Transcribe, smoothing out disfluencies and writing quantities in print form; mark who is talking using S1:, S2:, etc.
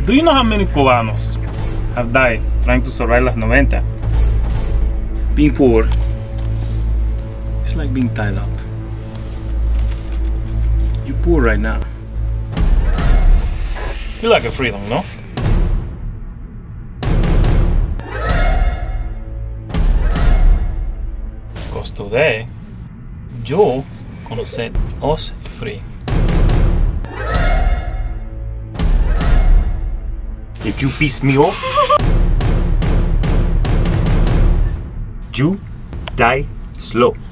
S1: Do you know how many Cubanos have died trying to survive las Noventa? Being poor, it's like being tied up. You're poor right now. You like a freedom, no? Because today, yo gonna set us free.
S2: Did you piss me off? You die slow.